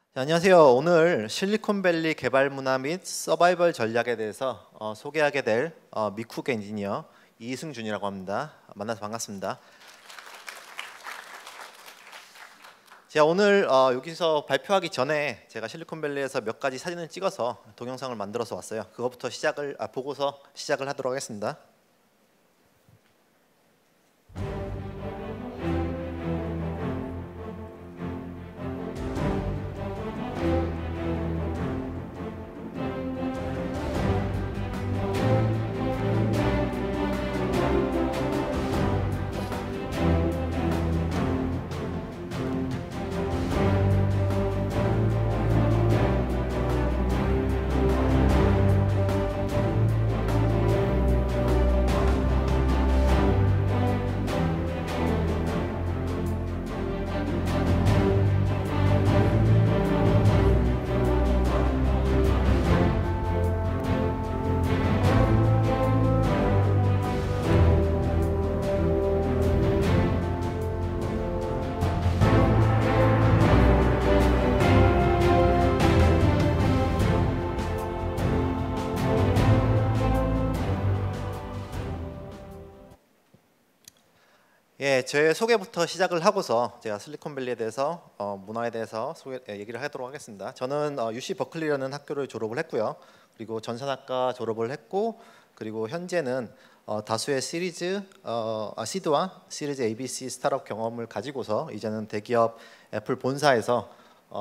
네, 안녕하세요. 오늘 실리콘밸리 개발 문화 및 서바이벌 전략에 대해서 소개하게 될 미쿡 엔지니어 이승준이라고 합니다. 만나서 반갑습니다. 제가 오늘 여기서 발표하기 전에 제가 실리콘밸리에서 몇 가지 사진을 찍어서 동영상을 만들어서 왔어요. 그것부터 보고서 시작을 하도록 하겠습니다. 예, 제 소개부터 시작을 하고서 제가 실리콘밸리에 대해서 문화에 대해서 얘기를 하도록 하겠습니다. 저는 UC 버클리라는 학교를 졸업을 했고요. 그리고 전산학과 졸업을 했고, 그리고 현재는 다수의 시드와 시리즈 ABC 스타트업 경험을 가지고서 이제는 대기업 애플 본사에서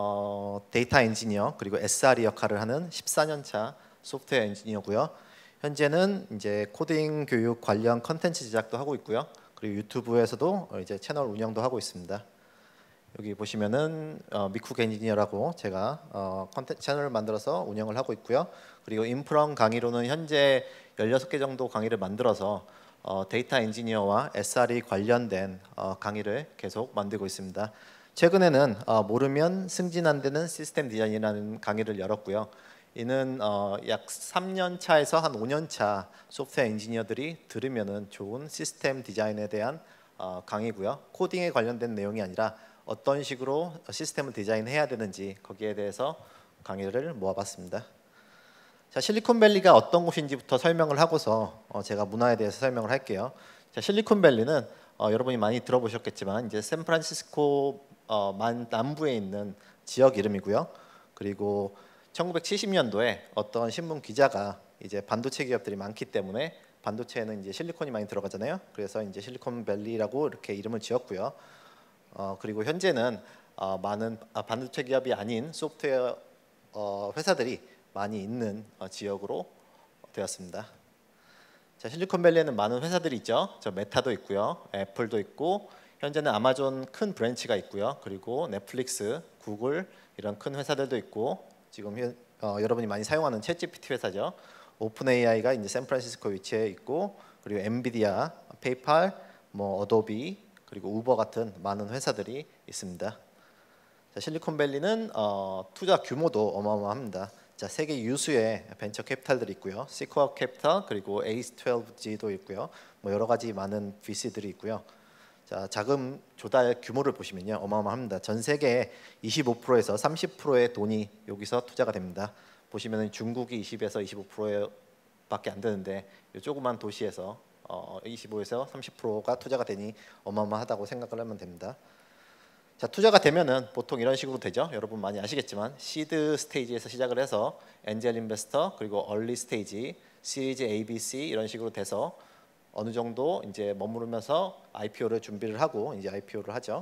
데이터 엔지니어 그리고 SRE 역할을 하는 14년 차 소프트웨어 엔지니어고요. 현재는 이제 코딩 교육 관련 컨텐츠 제작도 하고 있고요. 그리고 유튜브에서도 이제 채널 운영도 하고 있습니다. 여기 보시면은 미쿡 엔지니어라고 제가 채널을 만들어서 운영을 하고 있고요. 그리고 인프런 강의로는 현재 16개 정도 강의를 만들어서 데이터 엔지니어와 SRE 관련된 강의를 계속 만들고 있습니다. 최근에는 모르면 승진 안 되는 시스템 디자인이라는 강의를 열었고요. 이는 약 3년 차에서 한 5년 차 소프트웨어 엔지니어들이 들으면은 좋은 시스템 디자인에 대한 강의고요. 코딩에 관련된 내용이 아니라 어떤 식으로 시스템을 디자인해야 되는지 거기에 대해서 강의를 모아봤습니다. 자, 실리콘밸리가 어떤 곳인지부터 설명을 하고서 제가 문화에 대해서 설명을 할게요. 자, 실리콘밸리는 여러분이 많이 들어보셨겠지만 이제 샌프란시스코 남부에 있는 지역 이름이고요. 그리고 1970년도에 어떤 신문 기자가 이제 반도체 기업들이 많기 때문에 반도체에는 이제 실리콘이 많이 들어가잖아요. 그래서 이제 실리콘밸리라고 이렇게 이름을 지었고요. 그리고 현재는 많은 반도체 기업이 아닌 소프트웨어 회사들이 많이 있는 지역으로 되었습니다. 자, 실리콘밸리에는 많은 회사들이 있죠. 저 메타도 있고요, 애플도 있고, 현재는 아마존 큰 브랜치가 있고요. 그리고 넷플릭스, 구글 이런 큰 회사들도 있고, 지금 여러분이 많이 사용하는 챗GPT 회사죠. 오픈 AI가 이제 샌프란시스코 위치에 있고, 그리고 엔비디아, 페이팔, 뭐 어도비, 그리고 우버 같은 많은 회사들이 있습니다. 자, 실리콘밸리는 투자 규모도 어마어마합니다. 자, 세계 유수의 벤처 캐피탈들이 있고요. 시코어 캐피탈 그리고 A12G도 있고요. 뭐 여러 가지 많은 VC들이 있고요. 자, 자금 조달 규모를 보시면요, 어마어마합니다. 전 세계 25%에서 30%의 돈이 여기서 투자가 됩니다. 보시면은 중국이 20에서 25%밖에 안 되는데 이 조그만 도시에서 25에서 30%가 투자가 되니 어마어마하다고 생각을 하면 됩니다. 자, 투자가 되면은 보통 이런 식으로 되죠. 여러분 많이 아시겠지만 시드 스테이지에서 시작을 해서 엔젤 인베스터 그리고 얼리 스테이지, 시리즈 ABC 이런 식으로 돼서 어느 정도 이제 머무르면서 IPO를 준비를 하고 이제 IPO를 하죠.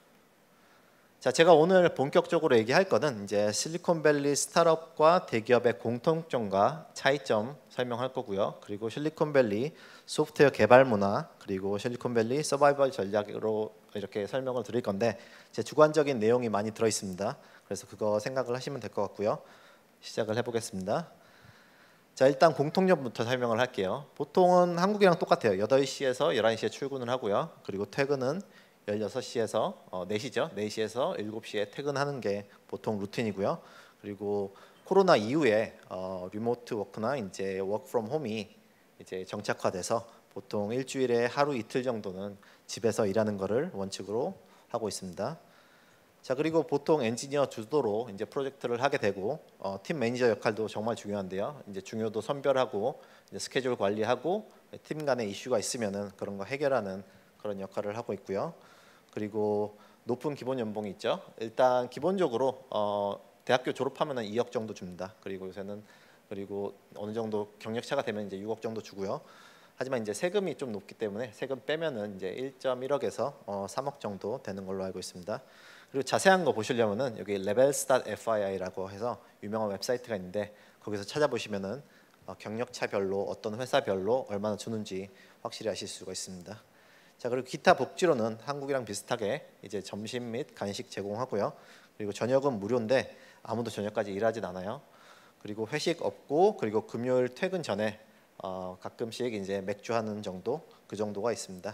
자, 제가 오늘 본격적으로 얘기할 거는 이제 실리콘밸리 스타트업과 대기업의 공통점과 차이점 설명할 거고요. 그리고 실리콘밸리 소프트웨어 개발 문화, 그리고 실리콘밸리 서바이벌 전략으로 이렇게 설명을 드릴 건데 제 주관적인 내용이 많이 들어 있습니다. 그래서 그거 생각을 하시면 될 것 같고요. 시작을 해보겠습니다. 자, 일단 공통점부터 설명을 할게요. 보통은 한국이랑 똑같아요. 8시에서 11시에 출근을 하고요. 그리고 퇴근은 16시에서 4시죠. 4시에서 7시에 퇴근하는 게 보통 루틴이고요. 그리고 코로나 이후에 리모트 워크나 이제 워크 프롬 홈이 이제 정착화돼서 보통 일주일에 하루 이틀 정도는 집에서 일하는 거를 원칙으로 하고 있습니다. 자, 그리고 보통 엔지니어 주도로 이제 프로젝트를 하게 되고 팀 매니저 역할도 정말 중요한데요. 이제 중요도 선별하고 이제 스케줄 관리하고 팀 간에 이슈가 있으면은 그런 거 해결하는 그런 역할을 하고 있고요. 그리고 높은 기본 연봉이 있죠. 일단 기본적으로 대학교 졸업하면은 2억 정도 줍니다. 그리고 요새는 그리고 어느 정도 경력차가 되면 이제 6억 정도 주고요. 하지만 이제 세금이 좀 높기 때문에 세금 빼면은 이제 1.1억에서 3억 정도 되는 걸로 알고 있습니다. 그리고 자세한 거 보시려면은 여기 levels.fi라고 해서 유명한 웹사이트가 있는데 거기서 찾아보시면은 경력차별로 어떤 회사별로 얼마나 주는지 확실히 아실 수가 있습니다. 자, 그리고 기타 복지로는 한국이랑 비슷하게 이제 점심 및 간식 제공하고요. 그리고 저녁은 무료인데 아무도 저녁까지 일하진 않아요. 그리고 회식 없고 그리고 금요일 퇴근 전에 가끔씩 이제 맥주 하는 정도 그 정도가 있습니다.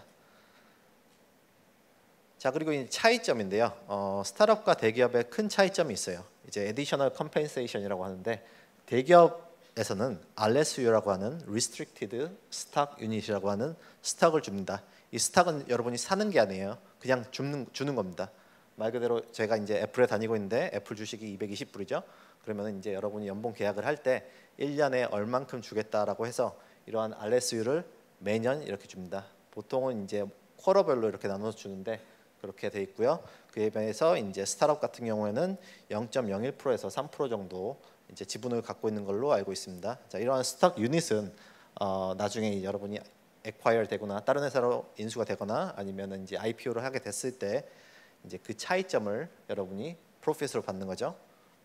자, 그리고 이 차이점인데요. 스타트업과 대기업의 큰 차이점이 있어요. 이제 additional compensation이라고 하는데 대기업에서는 RSU라고 하는 restricted stock unit이라고 하는 스탁을 줍니다. 이 스탁은 여러분이 사는 게 아니에요. 그냥 주는 겁니다. 말 그대로 제가 이제 애플에 다니고 있는데 애플 주식이 220불이죠. 그러면 이제 여러분이 연봉 계약을 할 때 1년에 얼만큼 주겠다라고 해서 이러한 RSU를 매년 이렇게 줍니다. 보통은 이제 쿼터별로 이렇게 나눠서 주는데 그렇게 돼 있고요. 그에 비해서 이제 스타트업 같은 경우에는 0.01%에서 3% 정도 이제 지분을 갖고 있는 걸로 알고 있습니다. 자, 이러한 스탁 유닛은 나중에 여러분이 액콰이어 되거나 다른 회사로 인수가 되거나 아니면 이제 IPO를 하게 됐을 때 이제 그 차이점을 여러분이 프로핏으로 받는 거죠.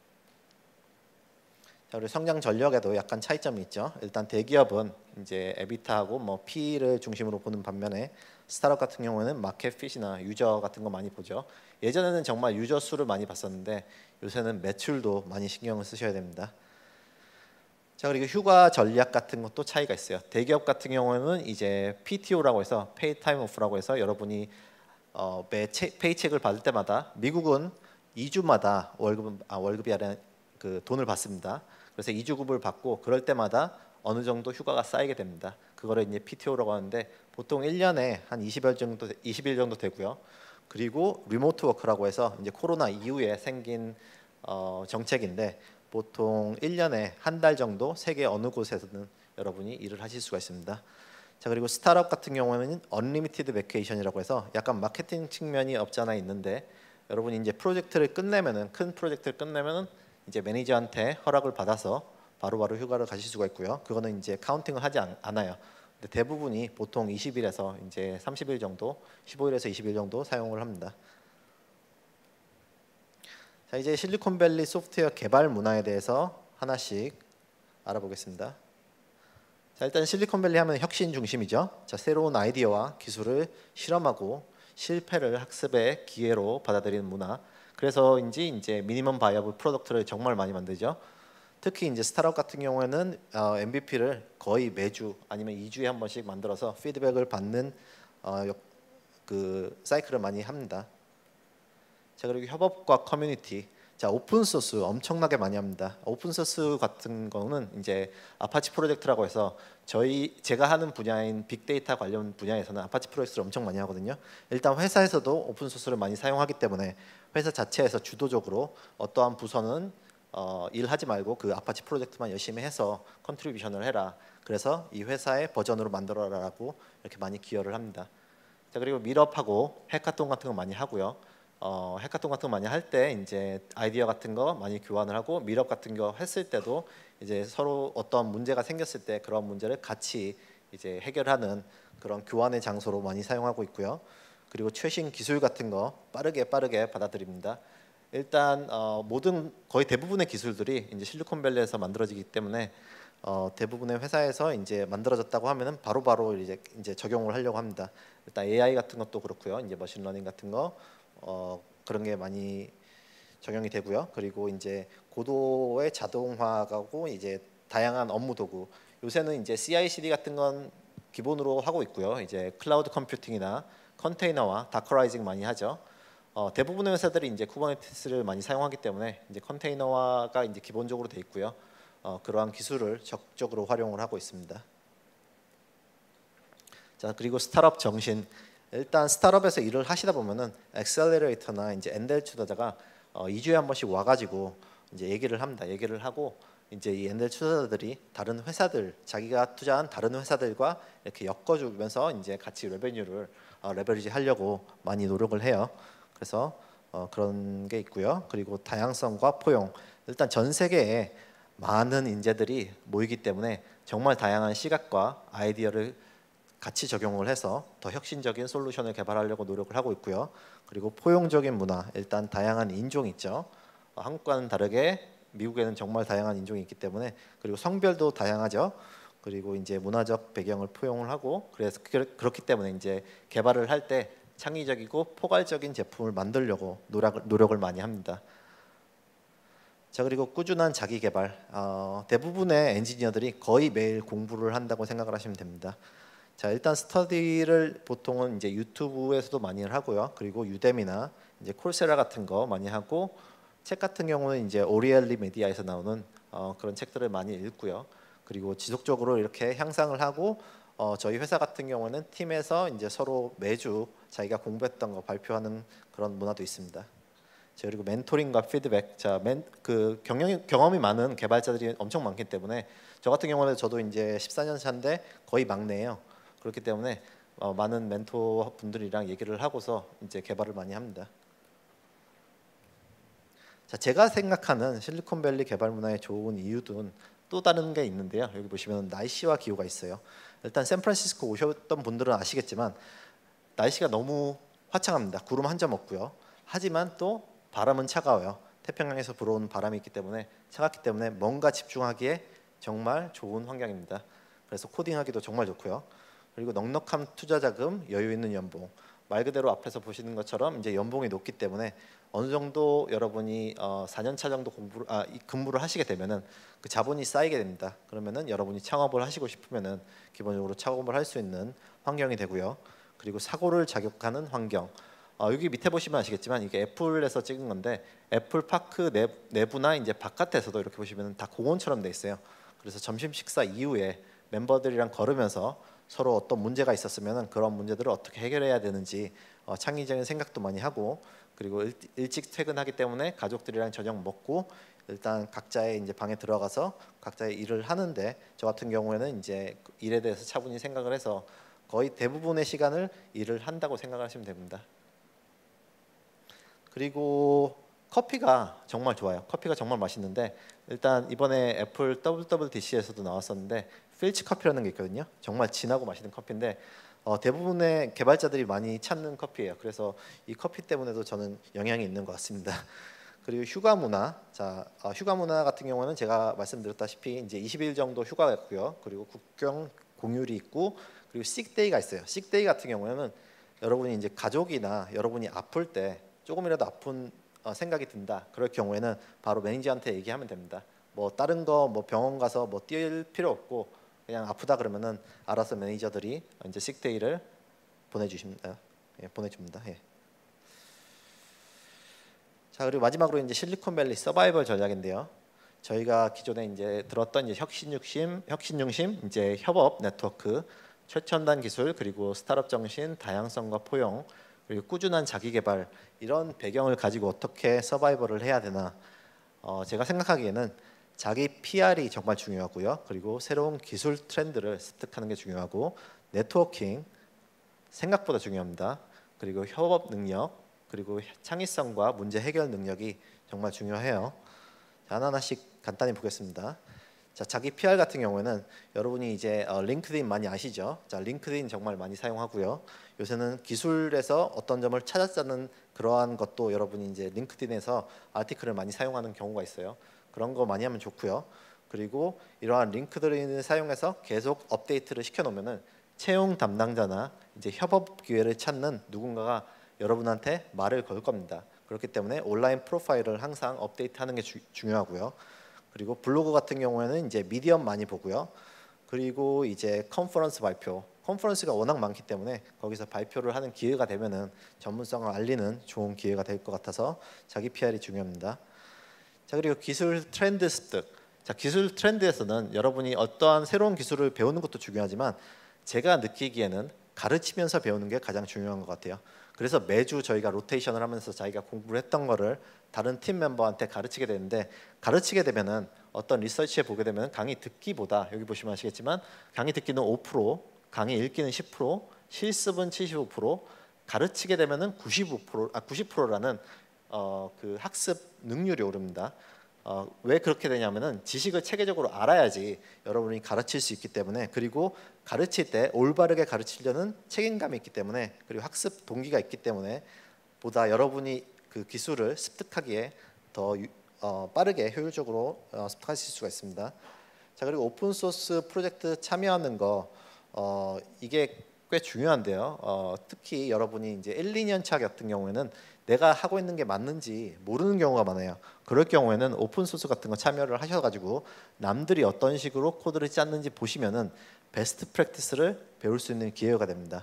자, 그리고 성장 전략에도 약간 차이점이 있죠. 일단 대기업은 이제 에비타하고 뭐 P를 중심으로 보는 반면에 스타트업 같은 경우에는 마켓 핏이나 유저 같은 거 많이 보죠. 예전에는 정말 유저 수를 많이 봤었는데 요새는 매출도 많이 신경을 쓰셔야 됩니다. 자, 그리고 휴가 전략 같은 것도 차이가 있어요. 대기업 같은 경우에는 이제 PTO라고 해서 Paid Time Off라고 해서 여러분이 매 페이첵을 받을 때마다 미국은 2주마다 월급이 아니라 그 돈을 받습니다. 그래서 2주급을 받고 그럴 때마다 어느 정도 휴가가 쌓이게 됩니다. 그거를 이제 PTO라고 하는데 보통 1년에 한 20일 정도 되고요. 그리고 리모트 워크라고 해서 이제 코로나 이후에 생긴 정책인데 보통 1년에 한 달 정도 세계 어느 곳에서든 여러분이 일을 하실 수가 있습니다. 자, 그리고 스타트업 같은 경우에는 언리미티드 베케이션이라고 해서 약간 마케팅 측면이 없지 않아 있는데 여러분이 이제 프로젝트를 끝내면은 큰 프로젝트를 끝내면은 이제 매니저한테 허락을 받아서 바로바로 휴가를 가실 수가 있고요. 그거는 이제 카운팅을 하지 않아요. 근데 대부분이 보통 20일에서 이제 30일 정도, 15일에서 20일 정도 사용을 합니다. 자, 이제 실리콘밸리 소프트웨어 개발 문화에 대해서 하나씩 알아보겠습니다. 자, 일단 실리콘밸리 하면 혁신 중심이죠. 자, 새로운 아이디어와 기술을 실험하고 실패를 학습의 기회로 받아들이는 문화. 그래서인지 이제 미니멈 바이어블 프로덕트를 정말 많이 만들죠. 특히 이제 스타트업 같은 경우에는 MVP를 거의 매주 아니면 2주에 한 번씩 만들어서 피드백을 받는 그 사이클을 많이 합니다. 자, 그리고 협업과 커뮤니티. 자, 오픈 소스 엄청나게 많이 합니다. 오픈 소스 같은 거는 이제 아파치 프로젝트라고 해서 제가 하는 분야인 빅데이터 관련 분야에서는 아파치 프로젝트를 엄청 많이 하거든요. 일단 회사에서도 오픈 소스를 많이 사용하기 때문에 회사 자체에서 주도적으로 어떠한 부서는 일하지 말고 그 아파치 프로젝트만 열심히 해서 컨트리뷰션을 해라. 그래서 이 회사의 버전으로 만들어라라고 이렇게 많이 기여를 합니다. 자, 그리고 밀업하고 해카톤 같은 거 많이 하고요. 해카톤 같은 거 많이 할 때 이제 아이디어 같은 거 많이 교환을 하고 밀업 같은 거 했을 때도 이제 서로 어떤 문제가 생겼을 때 그런 문제를 같이 이제 해결하는 그런 교환의 장소로 많이 사용하고 있고요. 그리고 최신 기술 같은 거 빠르게 받아들입니다. 일단 거의 대부분의 기술들이 이제 실리콘밸리에서 만들어지기 때문에 대부분의 회사에서 이제 만들어졌다고 하면은 바로바로 이제 적용을 하려고 합니다. 일단 AI 같은 것도 그렇고요. 이제 머신러닝 같은 거 그런 게 많이 적용이 되고요. 그리고 이제 고도의 자동화하고 이제 다양한 업무 도구. 요새는 이제 CI/CD 같은 건 기본으로 하고 있고요. 이제 클라우드 컴퓨팅이나 컨테이너와 다커라이징 많이 하죠. 대부분의 회사들이 이제 쿠버네티스를 많이 사용하기 때문에 이제 컨테이너화가 이제 기본적으로 돼 있고요. 그러한 기술을 적극적으로 활용을 하고 있습니다. 자, 그리고 스타트업 정신. 일단 스타트업에서 일을 하시다 보면은 엑셀러레이터나 이제 엔델 투자자가 2주에 한 번씩 와가지고 이제 얘기를 합니다. 얘기를 하고 이제 이 엔델 투자자들이 다른 회사들, 자기가 투자한 다른 회사들과 이렇게 엮어주면서 이제 같이 레베뉴를 레버리지 하려고 많이 노력을 해요. 그래서 그런 게 있고요. 그리고 다양성과 포용. 일단 전 세계에 많은 인재들이 모이기 때문에 정말 다양한 시각과 아이디어를 같이 적용을 해서 더 혁신적인 솔루션을 개발하려고 노력을 하고 있고요. 그리고 포용적인 문화, 일단 다양한 인종이 있죠. 한국과는 다르게 미국에는 정말 다양한 인종이 있기 때문에, 그리고 성별도 다양하죠. 그리고 이제 문화적 배경을 포용을 하고, 그래서 그렇기 때문에 이제 개발을 할 때 창의적이고 포괄적인 제품을 만들려고 노력을 많이 합니다. 자, 그리고 꾸준한 자기 개발. 대부분의 엔지니어들이 거의 매일 공부를 한다고 생각을 하시면 됩니다. 자, 일단 스터디를 보통은 이제 유튜브에서도 많이 하고요. 그리고 유뎀이나 이제 콜세라 같은 거 많이 하고, 책 같은 경우는 이제 오리엘리 메디아에서 나오는 그런 책들을 많이 읽고요. 그리고 지속적으로 이렇게 향상을 하고, 저희 회사 같은 경우는 팀에서 이제 서로 매주 자기가 공부했던 거 발표하는 그런 문화도 있습니다. 자, 그리고 멘토링과 피드백. 자, 경험이 많은 개발자들이 엄청 많기 때문에, 저 같은 경우는 저도 이제 14년 차인데 거의 막내예요. 그렇기 때문에 많은 멘토 분들이랑 얘기를 하고서 이제 개발을 많이 합니다. 자, 제가 생각하는 실리콘밸리 개발 문화의 좋은 이유는 또 다른 게 있는데요. 여기 보시면 날씨와 기후가 있어요. 일단 샌프란시스코 오셨던 분들은 아시겠지만 날씨가 너무 화창합니다. 구름 한 점 없고요. 하지만 또 바람은 차가워요. 태평양에서 불어오는 바람이 있기 때문에 차갑기 때문에 뭔가 집중하기에 정말 좋은 환경입니다. 그래서 코딩하기도 정말 좋고요. 그리고 넉넉한 투자 자금, 여유 있는 연봉. 말 그대로 앞에서 보시는 것처럼 이제 연봉이 높기 때문에 어느 정도 여러분이 4년 차 정도 근무를 하시게 되면은 그 자본이 쌓이게 됩니다. 그러면은 여러분이 창업을 하시고 싶으면은 기본적으로 창업을 할 수 있는 환경이 되고요. 그리고 사고를 자극하는 환경. 여기 밑에 보시면 아시겠지만 이게 애플에서 찍은 건데, 애플 파크 내부나 이제 바깥에서도 이렇게 보시면 다 공원처럼 돼 있어요. 그래서 점심 식사 이후에 멤버들이랑 걸으면서 서로 어떤 문제가 있었으면 그런 문제들을 어떻게 해결해야 되는지 창의적인 생각도 많이 하고, 그리고 일찍 퇴근하기 때문에 가족들이랑 저녁 먹고 일단 각자의 이제 방에 들어가서 각자의 일을 하는데, 저 같은 경우에는 이제 일에 대해서 차분히 생각을 해서 거의 대부분의 시간을 일을 한다고 생각하시면 됩니다. 그리고 커피가 정말 좋아요. 커피가 정말 맛있는데, 일단 이번에 애플 WWDC에서도 나왔었는데 필치 커피라는 게 있거든요. 정말 진하고 맛있는 커피인데 대부분의 개발자들이 많이 찾는 커피예요. 그래서 이 커피 때문에도 저는 영향이 있는 것 같습니다. 그리고 휴가 문화. 자, 휴가 문화 같은 경우는 제가 말씀드렸다시피 이제 20일 정도 휴가가 있고요. 그리고 국경 공휴일이 있고, 그리고 식데이가 있어요. 식데이 같은 경우에는 여러분이 이제 가족이나 여러분이 아플 때 조금이라도 아픈 생각이 든다. 그럴 경우에는 바로 매니저한테 얘기하면 됩니다. 뭐 다른 거 뭐 병원 가서 뭐 뛸 필요 없고 그냥 아프다 그러면은 알아서 매니저들이 이제 식데이를 보내주십니다. 예, 보내줍니다. 예. 자, 그리고 마지막으로 이제 실리콘밸리 서바이벌 전략인데요. 저희가 기존에 이제 들었던 이제 혁신중심 이제 협업 네트워크, 최첨단 기술, 그리고 스타트업 정신, 다양성과 포용, 그리고 꾸준한 자기 개발, 이런 배경을 가지고 어떻게 서바이벌을 해야 되나, 제가 생각하기에는 자기 PR이 정말 중요하고요. 그리고 새로운 기술 트렌드를 습득하는 게 중요하고, 네트워킹 생각보다 중요합니다. 그리고 협업 능력, 그리고 창의성과 문제 해결 능력이 정말 중요해요. 자, 하나하나씩 간단히 보겠습니다. 자, 자기 PR 같은 경우에는 여러분이 이제 링크드인 많이 아시죠? 자, 링크드인 정말 많이 사용하고요. 요새는 기술에서 어떤 점을 찾았다는 그러한 것도 여러분이 이제 링크드인에서 아티클을 많이 사용하는 경우가 있어요. 그런 거 많이 하면 좋고요. 그리고 이러한 링크드인을 사용해서 계속 업데이트를 시켜놓으면은 채용 담당자나 이제 협업 기회를 찾는 누군가가 여러분한테 말을 걸 겁니다. 그렇기 때문에 온라인 프로파일을 항상 업데이트하는 게 중요하고요. 그리고 블로그 같은 경우에는 이제 미디엄 많이 보고요. 그리고 이제 컨퍼런스 발표, 컨퍼런스가 워낙 많기 때문에 거기서 발표를 하는 기회가 되면은 전문성을 알리는 좋은 기회가 될 것 같아서 자기 PR이 중요합니다. 자, 그리고 기술 트렌드 습득. 자, 기술 트렌드에서는 여러분이 어떠한 새로운 기술을 배우는 것도 중요하지만 제가 느끼기에는 가르치면서 배우는 게 가장 중요한 것 같아요. 그래서 매주 저희가 로테이션을 하면서 자기가 공부를 했던 거를 다른 팀 멤버한테 가르치게 되는데, 가르치게 되면은 어떤 리서치에 보게 되면 강의 듣기보다, 여기 보시면 아시겠지만 강의 듣기는 5%, 강의 읽기는 10%, 실습은 75%, 가르치게 되면은 90%라는 그 학습 능률이 오릅니다. 왜 그렇게 되냐면은 지식을 체계적으로 알아야지 여러분이 가르칠 수 있기 때문에, 그리고 가르칠 때 올바르게 가르치려는 책임감이 있기 때문에, 그리고 학습 동기가 있기 때문에 보다 여러분이 그 기술을 습득하기에 더 빠르게 효율적으로 습득하실 수가 있습니다. 자, 그리고 오픈 소스 프로젝트 참여하는 거 이게 꽤 중요한데요. 특히 여러분이 이제 1, 2년 차 같은 경우에는 내가 하고 있는 게 맞는지 모르는 경우가 많아요. 그럴 경우에는 오픈 소스 같은 거 참여를 하셔가지고 남들이 어떤 식으로 코드를 짰는지 보시면은 베스트 프랙티스를 배울 수 있는 기회가 됩니다.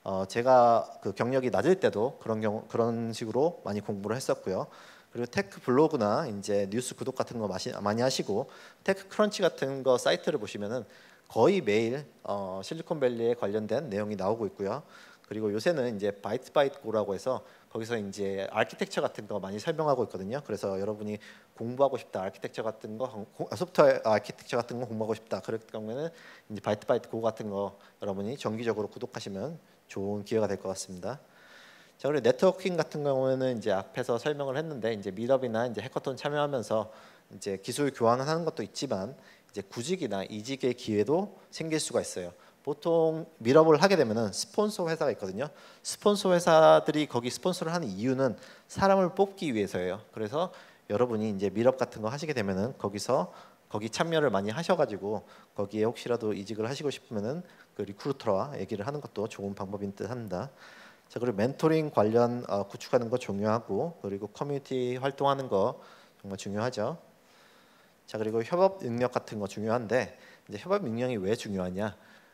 제가 그 경력이 낮을 때도 그런 식으로 많이 공부를 했었고요. 그리고 테크 블로그나 이제 뉴스 구독 같은 거 많이 하시고, 테크 크런치 같은 거 사이트를 보시면은 거의 매일 실리콘밸리에 관련된 내용이 나오고 있고요. 그리고 요새는 이제 바이트바이트고라고 해서 거기서 이제 아키텍처 같은 거 많이 설명하고 있거든요. 그래서 여러분이 공부하고 싶다, 아키텍처 같은 거, 소프트웨어 아키텍처 같은 거 공부하고 싶다, 그럴 경우에는 이제 바이트바이트고 같은 거 여러분이 정기적으로 구독하시면 좋은 기회가 될 것 같습니다. 자, 그리고 네트워킹 같은 경우에는 이제 앞에서 설명을 했는데, 이제 미럽이나 이제 해커톤 참여하면서 이제 기술 교환을 하는 것도 있지만 이제 구직이나 이직의 기회도 생길 수가 있어요. 보통 미럽을 하게 되면은 스폰서 회사가 있거든요. 스폰서 회사들이 거기 스폰서를 하는 이유는 사람을 뽑기 위해서예요. 그래서 여러분이 이제 미럽 같은 거 하시게 되면은 거기 참여를 많이 하셔가지고 거기에 혹시라도 이직을 하시고 싶으면은 그 리크루터와 얘기를 하는 것도 좋은 방법인 듯합니다. 자, 그리고 멘토링 관련 구축하는 거 중요하고, 그리고 커뮤니티 활동하는 거 정말 중요하죠. 자, 그리고 협업 능력 같은 거 중요한데, 이제 협업 능력이 왜 중요하냐?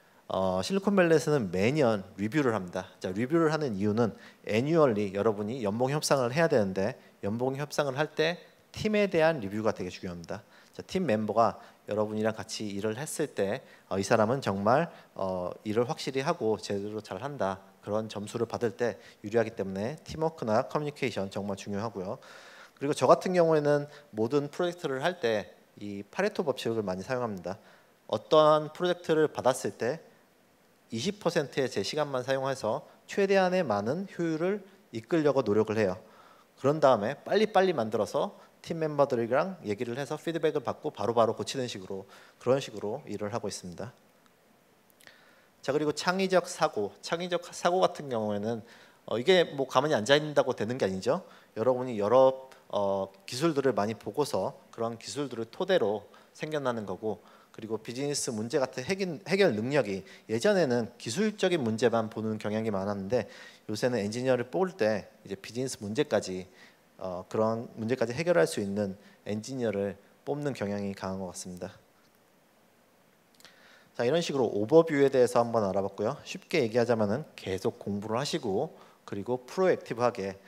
실리콘밸리에서는 매년 리뷰를 합니다. 자, 리뷰를 하는 이유는 애뉴얼리 여러분이 연봉 협상을 해야 되는데, 연봉 협상을 할 때 팀에 대한 리뷰가 되게 중요합니다. 자, 팀 멤버가 여러분이랑 같이 일을 했을 때 이 사람은 정말 일을 확실히 하고 제대로 잘한다, 그런 점수를 받을 때 유리하기 때문에 팀워크나 커뮤니케이션 정말 중요하고요. 그리고 저 같은 경우에는 모든 프로젝트를 할 때 이 파레토 법칙을 많이 사용합니다. 어떠한 프로젝트를 받았을 때 20%의 제 시간만 사용해서 최대한의 많은 효율을 이끌려고 노력을 해요. 그런 다음에 빨리빨리 만들어서 팀 멤버들이랑 얘기를 해서 피드백을 받고 바로바로 고치는 식으로, 그런 식으로 일을 하고 있습니다. 자, 그리고 창의적 사고 같은 경우에는 이게 뭐 가만히 앉아 있는다고 되는 게 아니죠. 여러분이 여러 기술들을 많이 보고서 그런 기술들을 토대로 생겨나는 거고, 그리고 비즈니스 문제 같은 해결 능력이, 예전에는 기술적인 문제만 보는 경향이 많았는데 요새는 엔지니어를 뽑을 때 이제 비즈니스 문제까지 그런 문제까지 해결할 수 있는 엔지니어를 뽑는 경향이 강한 것 같습니다. 자, 이런 식으로 오버뷰에 대해서 한번 알아봤고요. 쉽게 얘기하자면은 계속 공부를 하시고, 그리고 프로액티브하게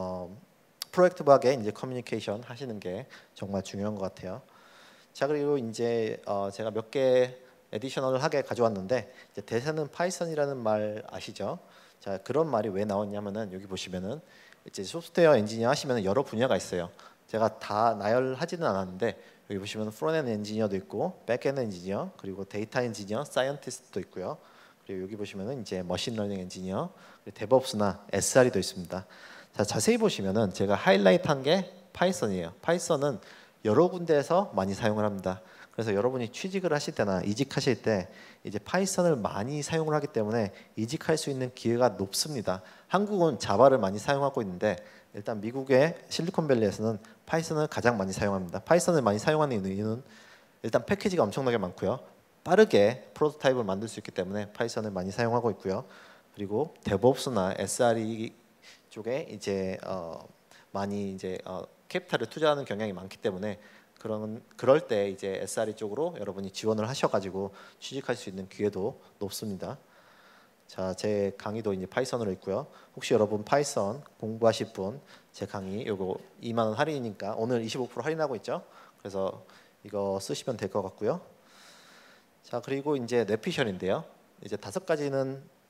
이제 커뮤니케이션 하시는 게 정말 중요한 것 같아요. 자, 그리고 이제 제가 몇 개 에디셔널하게 가져왔는데, 이제 대세는 파이썬이라는 말 아시죠? 자, 그런 말이 왜 나왔냐면은 여기 보시면은 이제 소프트웨어 엔지니어 하시면 여러 분야가 있어요. 제가 다 나열하지는 않았는데 여기 보시면 프론트엔드 엔지니어도 있고, 백엔드 엔지니어, 그리고 데이터 엔지니어, 사이언티스트도 있고요. 그리고 여기 보시면은 이제 머신러닝 엔지니어, 데브옵스나 SRE도 있습니다. 자, 자세히 보시면은 제가 하이라이트한 게 파이썬이에요. 파이썬은 여러 군데에서 많이 사용을 합니다. 그래서 여러분이 취직을 하실 때나 이직하실 때 이제 파이썬을 많이 사용을 하기 때문에 이직할 수 있는 기회가 높습니다. 한국은 자바를 많이 사용하고 있는데 일단 미국의 실리콘밸리에서는 파이썬을 가장 많이 사용합니다. 파이썬을 많이 사용하는 이유는 일단 패키지가 엄청나게 많고요. 빠르게 프로토타입을 만들 수 있기 때문에 파이썬을 많이 사용하고 있고요. 그리고 데브옵스나 SRE 쪽에 이제 많이 이제 캐피탈을 투자하는 경향이 많기 때문에 그럴 때 이제 SRE 쪽으로 여러분이 지원을 하셔가지고 취직할 수 있는 기회도 높습니다. 자, 제 강의도 이제 파이썬으로 있고요. 혹시 여러분 파이썬 공부하실 분, 제 강의 요거 2만 원 할인이니까 오늘 25% 할인하고 있죠. 그래서 이거 쓰시면 될 것 같고요. 자, 그리고 이제 뇌피셜인데요. 이제 5가지는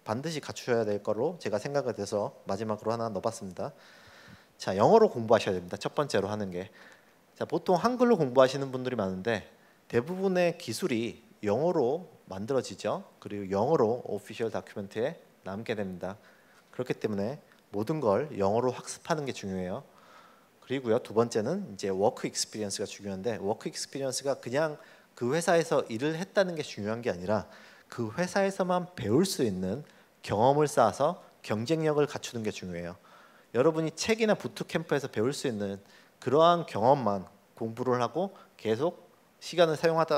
반드시 갖추셔야 될 거로 제가 생각이 돼서 마지막으로 하나 넣어봤습니다. 자, 영어로 공부하셔야 됩니다. 첫 번째로 하는 게. 자, 보통 한글로 공부하시는 분들이 많은데 대부분의 기술이 영어로 만들어지죠. 그리고 영어로 오피셜 다큐멘트에 남게 됩니다. 그렇기 때문에 모든 걸 영어로 학습하는 게 중요해요. 그리고요, 두 번째는 이제 워크 익스피리언스가 중요한데, 워크 익스피리언스가 그냥 그 회사에서 일을 했다는 게 중요한 게 아니라 그 회사에서만 배울 수 있는 경험을 쌓아서 경쟁력을 갖추는 게 중요해요. 여러분이 책이나 부트캠프에서 배울 수 있는 그러한 경험만 공부를 하고 계속 시간을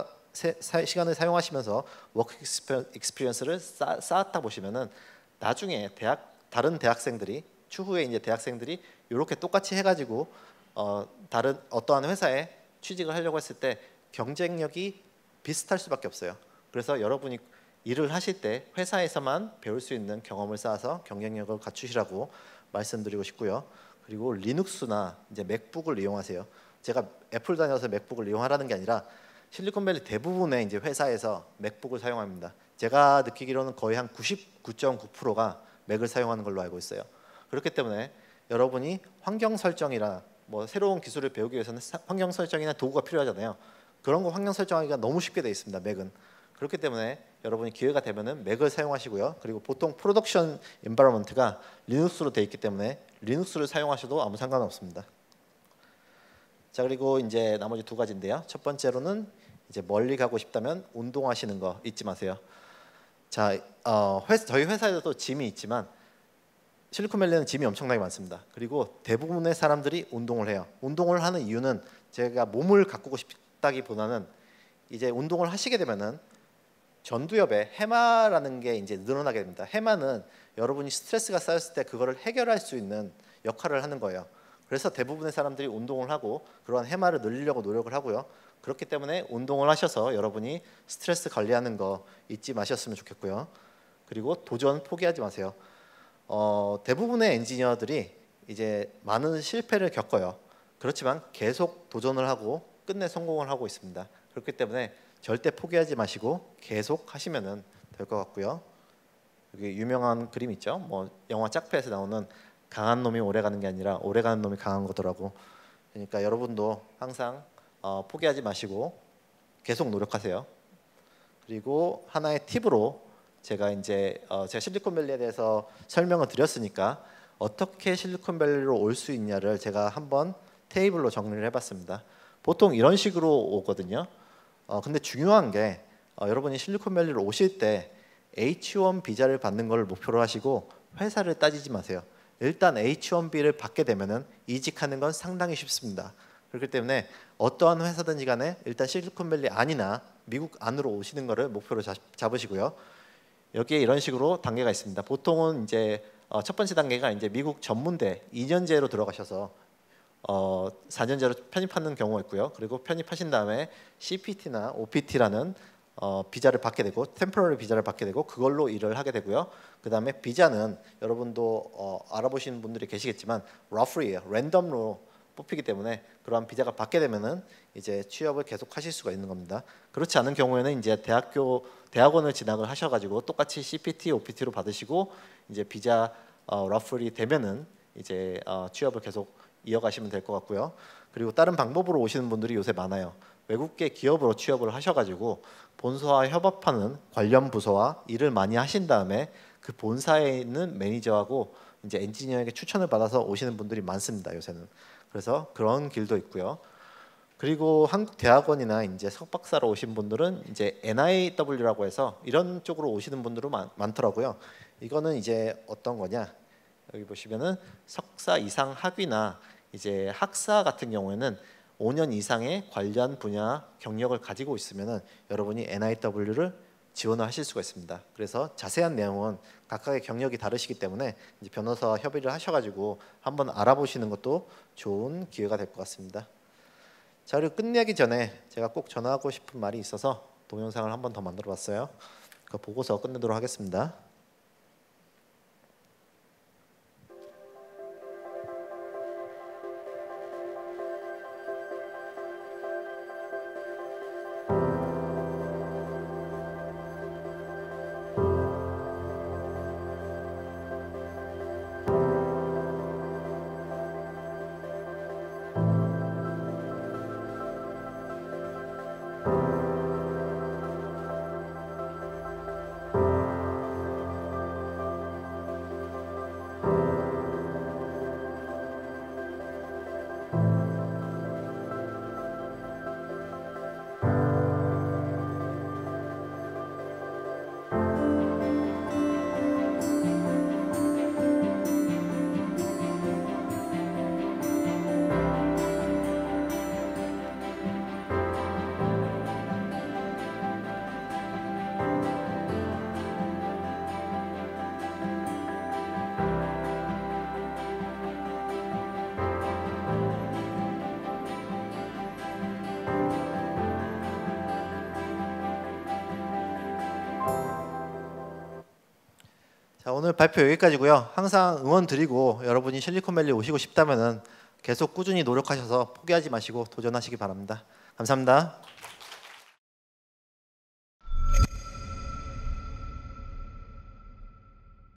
사용하시면서 워크 익스피리언스를 쌓았다 보시면은 나중에 다른 대학생들이 추후에 이제 대학생들이 이렇게 똑같이 해가지고 다른 어떠한 회사에 취직을 하려고 했을 때 경쟁력이 비슷할 수밖에 없어요. 그래서 여러분이 일을 하실 때 회사에서만 배울 수 있는 경험을 쌓아서 경쟁력을 갖추시라고 말씀드리고 싶고요. 그리고 리눅스나 이제 맥북을 이용하세요. 제가 애플 다녀서 맥북을 이용하라는 게 아니라 실리콘밸리 대부분의 이제 회사에서 맥북을 사용합니다. 제가 느끼기로는 거의 한 99.9%가 맥을 사용하는 걸로 알고 있어요. 그렇기 때문에 여러분이 환경 설정이나 뭐 새로운 기술을 배우기 위해서는 환경 설정이나 도구가 필요하잖아요. 그런 거 환경 설정하기가 너무 쉽게 되어 있습니다. 맥은. 그렇기 때문에 여러분이 기회가 되면은 맥을 사용하시고요. 그리고 보통 프로덕션 엔바이러먼트가 리눅스로 되어 있기 때문에 리눅스를 사용하셔도 아무 상관없습니다. 자, 그리고 이제 나머지 두 가지인데요. 첫 번째로는 이제 멀리 가고 싶다면 운동하시는 거 잊지 마세요. 자, 저희 회사에도 짐이 있지만 실리콘밸리는 짐이 엄청나게 많습니다. 그리고 대부분의 사람들이 운동을 해요. 운동을 하는 이유는 제가 몸을 가꾸고 싶다기보다는 이제 운동을 하시게 되면은 전두엽에 해마라는 게 이제 늘어나게 됩니다. 해마는 여러분이 스트레스가 쌓였을 때 그거를 해결할 수 있는 역할을 하는 거예요. 그래서 대부분의 사람들이 운동을 하고 그러한 해마를 늘리려고 노력을 하고요. 그렇기 때문에 운동을 하셔서 여러분이 스트레스 관리하는 거 잊지 마셨으면 좋겠고요. 그리고 도전 포기하지 마세요. 대부분의 엔지니어들이 이제 많은 실패를 겪어요. 그렇지만 계속 도전을 하고 끝내 성공을 하고 있습니다. 그렇기 때문에 절대 포기하지 마시고 계속 하시면은 될 것 같고요. 여기 유명한 그림 있죠. 뭐 영화 짝패에서 나오는 강한 놈이 오래 가는 게 아니라 오래 가는 놈이 강한 거더라고. 그러니까 여러분도 항상 포기하지 마시고 계속 노력하세요. 그리고 하나의 팁으로 제가 이제 제가 실리콘밸리에 대해서 설명을 드렸으니까 어떻게 실리콘밸리로 올 수 있냐를 제가 한번 테이블로 정리를 해봤습니다. 보통 이런 식으로 오거든요. 근데 중요한 게 여러분이 실리콘밸리로 오실 때 H1 비자를 받는 걸 목표로 하시고 회사를 따지지 마세요. 일단 H1B를 받게 되면은 이직하는 건 상당히 쉽습니다. 그렇기 때문에 어떠한 회사든지 간에 일단 실리콘밸리 안이나 미국 안으로 오시는 거를 목표로 잡으시고요. 여기에 이런 식으로 단계가 있습니다. 보통은 이제 첫 번째 단계가 이제 미국 전문대 2년제로 들어가셔서 4년제로 편입하는 경우가 있고요. 그리고 편입하신 다음에 CPT나 OPT라는 비자를 받게 되고 템포러리 비자를 받게 되고 그걸로 일을 하게 되고요. 그 다음에 비자는 여러분도 알아보시는 분들이 계시겠지만 러프리예요. 랜덤으로 뽑히기 때문에 그러한 비자가 받게 되면은 이제 취업을 계속 하실 수가 있는 겁니다. 그렇지 않은 경우에는 이제 대학원을 진학을 하셔가지고 똑같이 CPT, OPT로 받으시고 이제 비자 러프리 되면은 이제 취업을 계속 이어가시면 될 것 같고요. 그리고 다른 방법으로 오시는 분들이 요새 많아요. 외국계 기업으로 취업을 하셔가지고 본사와 협업하는 관련 부서와 일을 많이 하신 다음에 그 본사에 있는 매니저하고 이제 엔지니어에게 추천을 받아서 오시는 분들이 많습니다. 요새는. 그래서 그런 길도 있고요. 그리고 한국 대학원이나 이제 석박사로 오신 분들은 이제 NIW라고 해서 이런 쪽으로 오시는 분들은 많더라고요. 이거는 이제 어떤 거냐? 여기 보시면은 석사 이상 학위나 이제 학사 같은 경우에는 5년 이상의 관련 분야 경력을 가지고 있으면은 여러분이 NIW를 지원을 하실 수가 있습니다. 그래서 자세한 내용은 각각의 경력이 다르시기 때문에 이제 변호사와 협의를 하셔가지고 한번 알아보시는 것도 좋은 기회가 될 것 같습니다. 자, 그리고 끝내기 전에 제가 꼭 전하고 싶은 말이 있어서 동영상을 한번 더 만들어봤어요. 그거 보고서 끝내도록 하겠습니다. 자, 오늘 발표 여기까지고요. 항상 응원 드리고 여러분이 실리콘밸리 오시고 싶다면은 계속 꾸준히 노력하셔서 포기하지 마시고 도전하시기 바랍니다. 감사합니다.